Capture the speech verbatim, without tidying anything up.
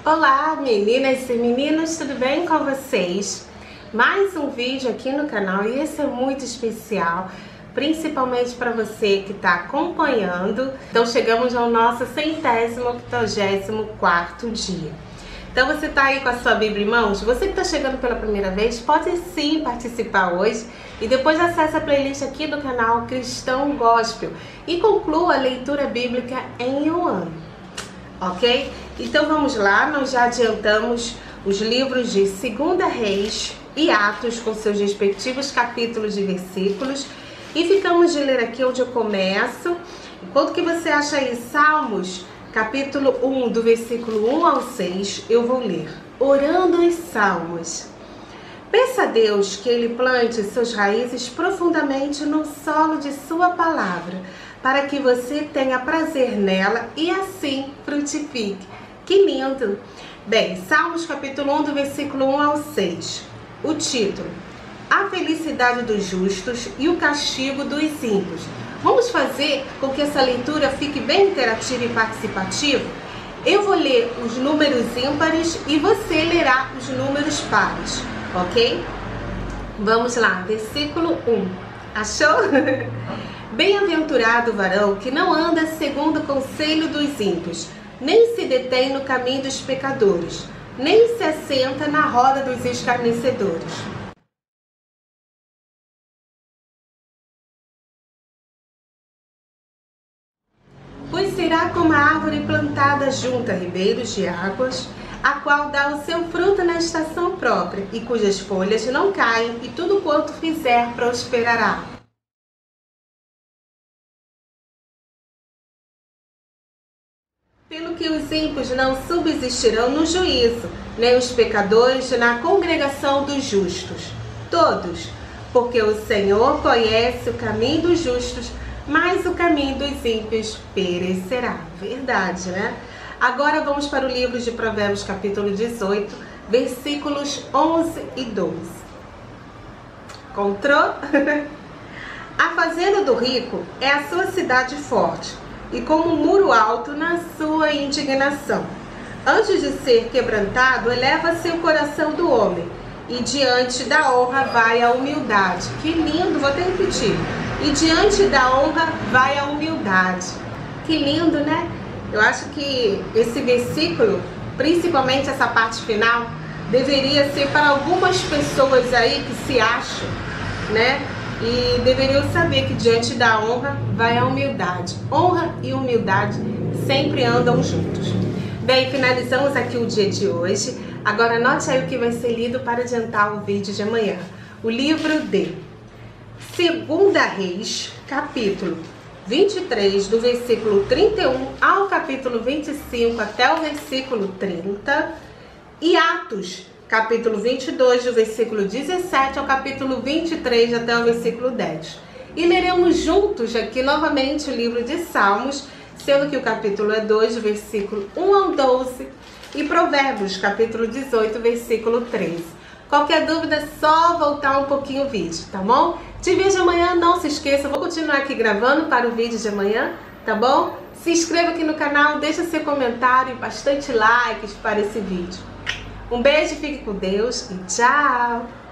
Olá meninas e meninos, tudo bem com vocês? Mais um vídeo aqui no canal e esse é muito especial, principalmente para você que está acompanhando. Então chegamos ao nosso centésimo octogésimo quarto dia. Então você está aí com a sua Bíblia em mãos? Você que está chegando pela primeira vez, pode sim participar hoje e depois acesse a playlist aqui do canal Cristão Gospel e conclua a leitura bíblica em um ano, ok? Então vamos lá, nós já adiantamos os livros de Segunda Reis e Atos com seus respectivos capítulos e versículos e ficamos de ler aqui onde eu começo. Enquanto que você acha aí Salmos, capítulo um, do versículo um ao seis, eu vou ler. Orando os Salmos. Peça a Deus que Ele plante suas raízes profundamente no solo de sua palavra, para que você tenha prazer nela e assim frutifique. Que lindo! Bem, Salmos capítulo um, do versículo um ao seis. O título: A felicidade dos justos e o castigo dos ímpios. Vamos fazer com que essa leitura fique bem interativa e participativa? Eu vou ler os números ímpares e você lerá os números pares, ok? Vamos lá, versículo um. Achou? Bem-aventurado o varão que não anda segundo o conselho dos ímpios, nem se detém no caminho dos pecadores, nem se assenta na roda dos escarnecedores. Pois será como a árvore plantada junto a ribeiros de águas, a qual dá o seu fruto na estação própria, e cujas folhas não caem, e tudo quanto fizer prosperará. Pelo que os ímpios não subsistirão no juízo, nem os pecadores na congregação dos justos. Todos, porque o Senhor conhece o caminho dos justos, mas o caminho dos ímpios perecerá. Verdade, né? Agora vamos para o livro de Provérbios, capítulo dezoito, versículos onze e doze. Encontrou? A fazenda do rico é a sua cidade forte, e como um muro alto na sua indignação. Antes de ser quebrantado, eleva-se o coração do homem, e diante da honra vai a humildade. Que lindo, vou até repetir. E diante da honra vai a humildade. Que lindo, né? Eu acho que esse versículo, principalmente essa parte final, deveria ser para algumas pessoas aí que se acham, né? E deveriam saber que diante da honra vai a humildade. Honra e humildade sempre andam juntos. Bem, finalizamos aqui o dia de hoje. Agora anote aí o que vai ser lido para adiantar o vídeo de amanhã. O livro de Segunda Reis, capítulo vinte e três, do versículo trinta e um ao capítulo vinte e cinco até o versículo trinta. E Atos, capítulo vinte e dois, do versículo dezessete ao capítulo vinte e três até o versículo dez. E leremos juntos aqui novamente o livro de Salmos, sendo que o capítulo é dois, do versículo um ao doze, e Provérbios, capítulo dezoito, versículo treze. Qualquer dúvida é só voltar um pouquinho o vídeo, tá bom? Te vejo amanhã, não se esqueça, vou continuar aqui gravando para o vídeo de amanhã, tá bom? Se inscreva aqui no canal, deixa seu comentário e bastante likes para esse vídeo. Um beijo, fique com Deus e tchau!